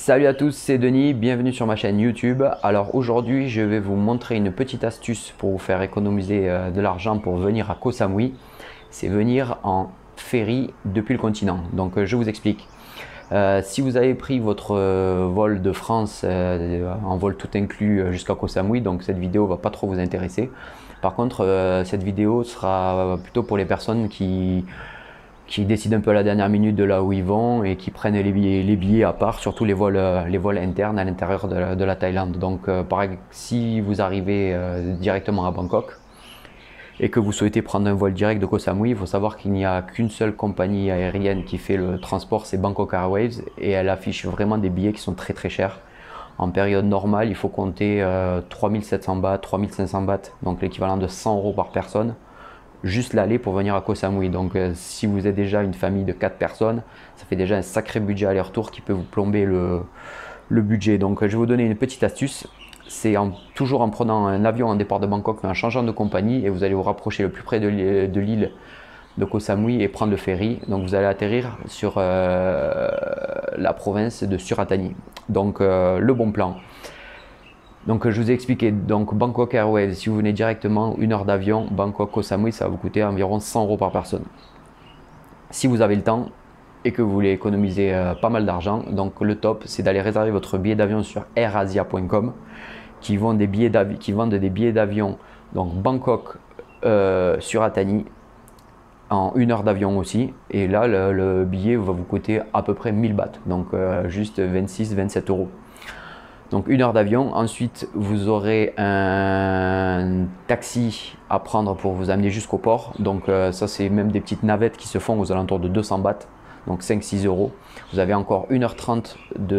Salut à tous, c'est Denis, bienvenue sur ma chaîne YouTube. Alors aujourd'hui, je vais vous montrer une petite astuce pour vous faire économiser de l'argent pour venir à Koh Samui. C'est venir en ferry depuis le continent. Donc je vous explique. Si vous avez pris votre vol de France en vol tout inclus jusqu'à Koh Samui, donc cette vidéo va pas trop vous intéresser. Par contre, cette vidéo sera plutôt pour les personnes qui décident un peu à la dernière minute de là où ils vont et qui prennent les billets à part, surtout les vols internes à l'intérieur de la Thaïlande. Donc par exemple, si vous arrivez directement à Bangkok et que vous souhaitez prendre un vol direct de Koh Samui, il faut savoir qu'il n'y a qu'une seule compagnie aérienne qui fait le transport, c'est Bangkok Airways, et elle affiche vraiment des billets qui sont très très chers. En période normale, il faut compter 3700 bahts, 3500 bahts, donc l'équivalent de 100 € par personne, juste l'aller pour venir à Koh Samui. Donc si vous êtes déjà une famille de 4 personnes, ça fait déjà un sacré budget aller-retour qui peut vous plomber le budget. Donc je vais vous donner une petite astuce, c'est toujours en prenant un avion en départ de Bangkok mais en changeant de compagnie, et vous allez vous rapprocher le plus près de l'île de Koh Samui et prendre le ferry. Donc vous allez atterrir sur la province de Suratani. Donc le bon plan. Donc je vous ai expliqué, donc Bangkok Airways, si vous venez directement 1 heure d'avion, Bangkok Koh Samui, ça va vous coûter environ 100 € par personne. Si vous avez le temps et que vous voulez économiser pas mal d'argent, donc le top c'est d'aller réserver votre billet d'avion sur airasia.com qui vendent des billets d'avion, donc Bangkok Suratani en 1 heure d'avion aussi, et là le billet va vous coûter à peu près 1000 bahts, donc juste 26-27 €. Donc 1 heure d'avion, ensuite vous aurez un taxi à prendre pour vous amener jusqu'au port. Donc ça c'est même des petites navettes qui se font aux alentours de 200 bahts, donc 5-6 €. Vous avez encore 1h30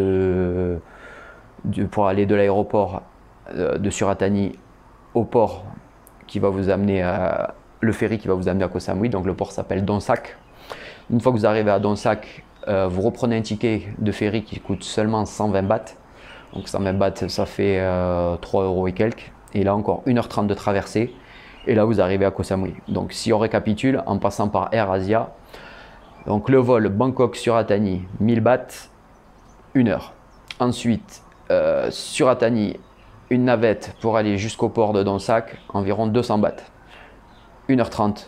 pour aller de l'aéroport de Suratani au port qui va vous amener à le ferry qui va vous amener à Koh Samui. Donc le port s'appelle Donsak. Une fois que vous arrivez à Donsak, vous reprenez un ticket de ferry qui coûte seulement 120 bahts. Donc 120 bahts, ça fait 3 € et quelques. Et là encore 1h30 de traversée. Et là vous arrivez à Koh Samui. Donc si on récapitule, en passant par AirAsia, donc le vol Bangkok-Suratani, 1000 bahts, 1 heure. Ensuite, Suratani, une navette pour aller jusqu'au port de Donsak, environ 200 bahts. 1h30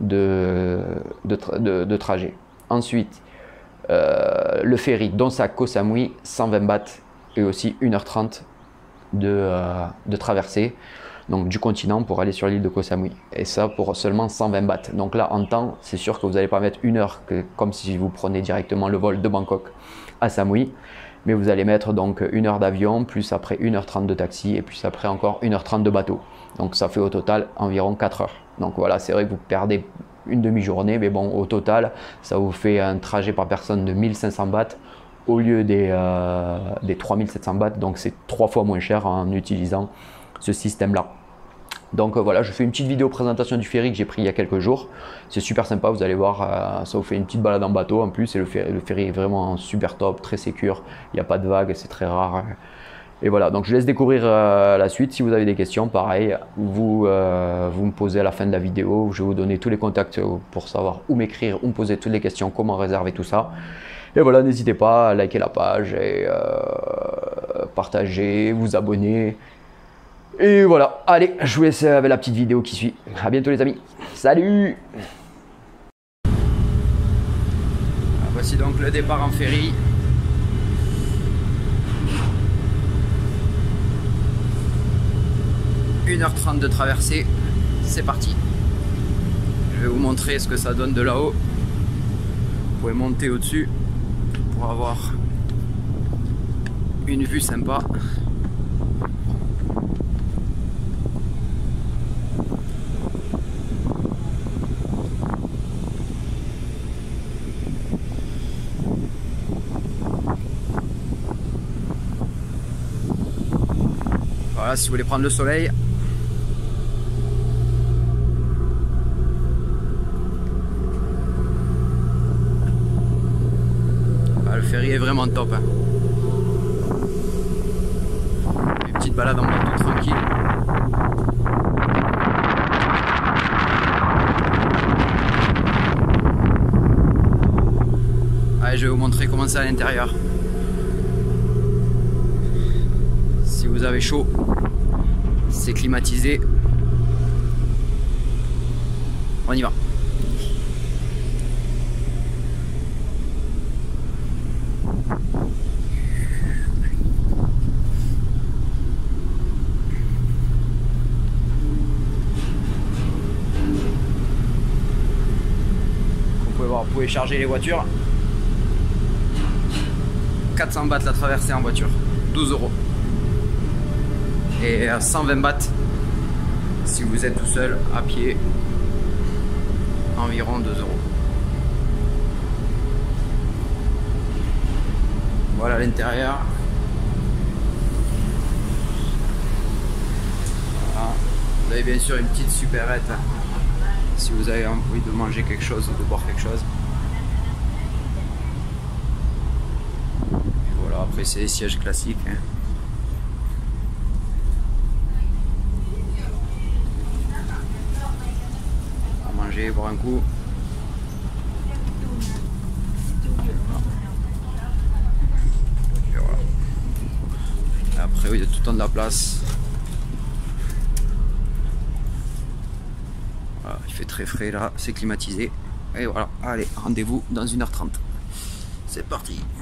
de trajet. Ensuite, le ferry Donsak-Koh Samui, 120 bahts. Et aussi 1h30 de traversée, donc du continent pour aller sur l'île de Koh Samui, et ça pour seulement 120 bahts. Donc là en temps, c'est sûr que vous n'allez pas mettre 1 heure comme si vous prenez directement le vol de Bangkok à Samui, mais vous allez mettre donc 1 heure d'avion, plus après 1h30 de taxi, et puis après encore 1h30 de bateau. Donc ça fait au total environ 4 heures. Donc voilà, c'est vrai que vous perdez une demi-journée, mais bon, au total ça vous fait un trajet par personne de 1500 bahts au lieu des 3700 bahts, donc c'est 3 fois moins cher en utilisant ce système là. Donc voilà, je fais une petite vidéo présentation du ferry que j'ai pris il y a quelques jours. C'est super sympa, vous allez voir, ça vous fait une petite balade en bateau en plus, et le ferry est vraiment super top, très sécure, il n'y a pas de vagues, c'est très rare. Et voilà, donc je laisse découvrir la suite. Si vous avez des questions, pareil, vous me posez à la fin de la vidéo, je vais vous donner tous les contacts pour savoir où m'écrire, où me poser toutes les questions, comment réserver tout ça. Et voilà, n'hésitez pas à liker la page et partager, vous abonner. Et voilà, allez, je vous laisse avec la petite vidéo qui suit. À bientôt les amis, salut! Voici donc le départ en ferry. « 1h30 de traversée, c'est parti. Je vais vous montrer ce que ça donne de là-haut. Vous pouvez monter au-dessus pour avoir une vue sympa. Voilà, si vous voulez prendre le soleil. Le ferry est vraiment top, hein. Une petite balade en bateau tranquille. Allez, je vais vous montrer comment c'est à l'intérieur. Si vous avez chaud, c'est climatisé. On y va. Vous pouvez charger les voitures. 400 bahts la traversée en voiture, 12 €. Et 120 bahts si vous êtes tout seul à pied, environ 2 €. Voilà l'intérieur. Voilà. Vous avez bien sûr une petite supérette si vous avez envie de manger quelque chose ou de boire quelque chose. Et voilà, après c'est les sièges classiques. Hein. À manger, boire un coup. Et voilà. Et après oui, il y a tout le temps de la place. Voilà, il fait très frais là, c'est climatisé. Et voilà, allez, rendez-vous dans 1h30. C'est parti.